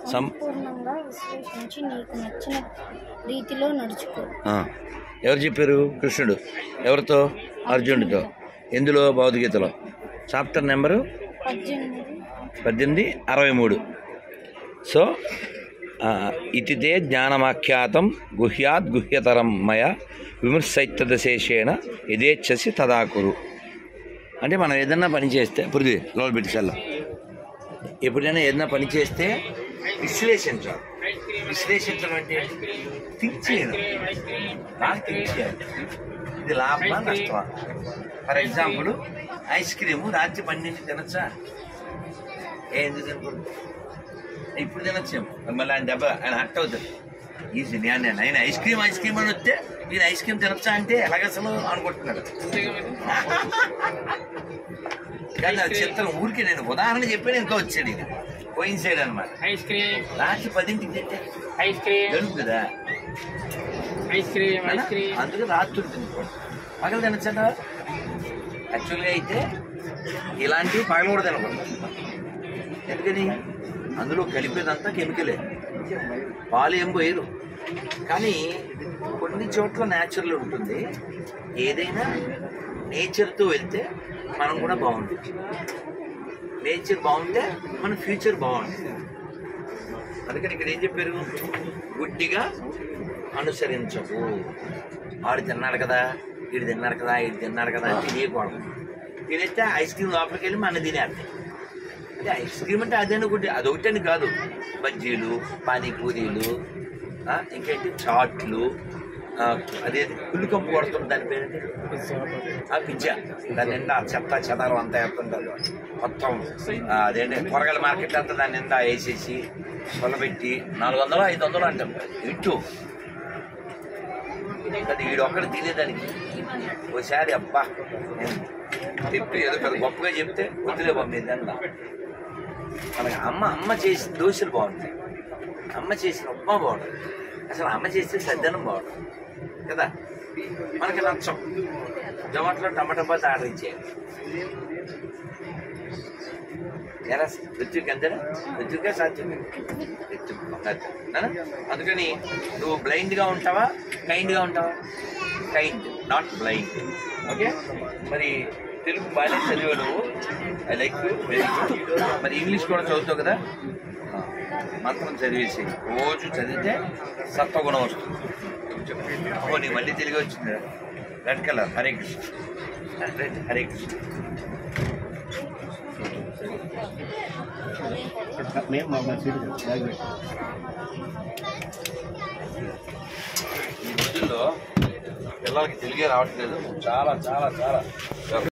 సంపూర్ణంగా విశ్లేషించి నీకు నచ్చిన రీతిలో నడుచుకో. ఎవరు చెప్పారు? కృష్ణుడు. ఎవరితో? అర్జునుడితో. ఎందులో? భగవద్గీతలో. Chapter number 1863. సో ఇతితే జ్ఞానమాఖ్యాతం గుహ్యాద్ గుహ్యతరం మయ విమర్శైతదశేషేణ యథేచ్ఛసి తదాకురు. అంటే మనం ఏదన్నా పని చేస్తే పృథ్వీ లోపల పెట్టిసల్లో ఎప్పుడైనా ఏదైనా పని చేస్తే విశ్లేషించాలి. విశ్లేషించడం అంటే థింక్ చేయడం, బాగా థింక్ చేయాలి. ఇది లాభమా నష్టమా? ఫర్ ఎగ్జాంపుల్ ఐస్ క్రీము రాత్రి 12 తినచ్చా? ఎందుకు తినకూడదు? ఇప్పుడు తినచ్చేమో, మళ్ళీ ఆయన దెబ్బ ఆయన హట్ అవుతుంది. ఈజీ నేను ఐస్ క్రీమ్ అని వస్తే నేను ఐస్ క్రీమ్ తినచ్చా అంటే ఎలాగ అసలు అనుకుంటున్నాడు. కానీ అది చిత్రం. ఊరికి నేను ఉదాహరణ చెప్పాను, ఇంకా వచ్చాడు ఇక కోయిన్సైడ్ అనమాట. రాత్రి 10ంటికి తింటే తెలుపు కదా, అందుకే రాత్రి తినుకోండి. పగలు తినచ్చట. యాక్చువల్గా అయితే ఇలాంటివి పగలు కూడా తినకూడదు. ఎందుకని? అందులో కలిపేదంతా కెమికలే, పాలు ఏం పోయారు. కానీ కొన్ని చోట్ల న్యాచురల్ ఉంటుంది. ఏదైనా నేచర్తో వెళ్తే మనం కూడా బాగుంటుంది. నేచర్ బాగుంటే మన ఫ్యూచర్ బాగుంటుంది. అందుకని ఇక్కడ ఏం చెప్పారు? గుడ్డిగా అనుసరించవు. వాడు తిన్నాడు కదా, వీడు తిన్నాడు కదా, వీడు తిన్నాడు కదా అని తినేయకూడదు. తినేస్తే ఐస్ క్రీమ్ లోపలికి వెళ్ళి మన తినేస్తాయి. అంటే ఐస్ క్రీమ్ అంటే అదేనా గుడ్డి, అదొకటని కాదు. బజ్జీలు, పానీపూరీలు, ఇంకేంటి చాట్లు, అదే పుల్లికంపు కొడుతుంది. దాని పేరేంటి? పిజ్జా. దాని నిండా చెత్త చెదారం అంతా వేస్తుంటారు మొత్తం. అదేంటి కూరగాయల మార్కెట్ అంతా దాని నిండా వేసేసి కొలబెట్టి 400 500 అంటాం ఇటు. అది వీడొక్కడు తినేదానికి. ఒకసారి అబ్బా నేను చెప్పి ఏదో పెద్ద గొప్పగా చెప్తే వద్దులే పంపేదాన్ని. మనకి అమ్మ చేసిన దోశలు బాగుంటాయి, అమ్మ చేసిన ఉప్మా బాగుంటుంది, అసలు అమ్మ చేస్తే సద్దనం బాగుంటుంది కదా. మనకి నచ్చం. జొమాటోలో టమాటా బాత్ ఆర్డర్ ఇచ్చేయాలి. ఎలా రుచికి అంతేనా? రుచిగా సాధ్యం. అందుకని నువ్వు బ్లైండ్గా ఉంటావా, కైండ్గా ఉంటావా? Kind, not blind. ఓకే. మరి తెలుగు బాగానే చదివా నువ్వు, I like you, very good. మరి ఇంగ్లీష్ కూడా చదువుతావు కదా. మంత్రం చదివేసి రోజు చదివితే సత్వగుణం వస్తుంది. ఓ నీ మళ్ళీ తెలుగు వచ్చింది. Red colour. Hare Krishna. Red. Hare Krishna. ఈ రోజుల్లో పిల్లలకి తెలుగే రావట్లేదు. చాలా చాలా చాలా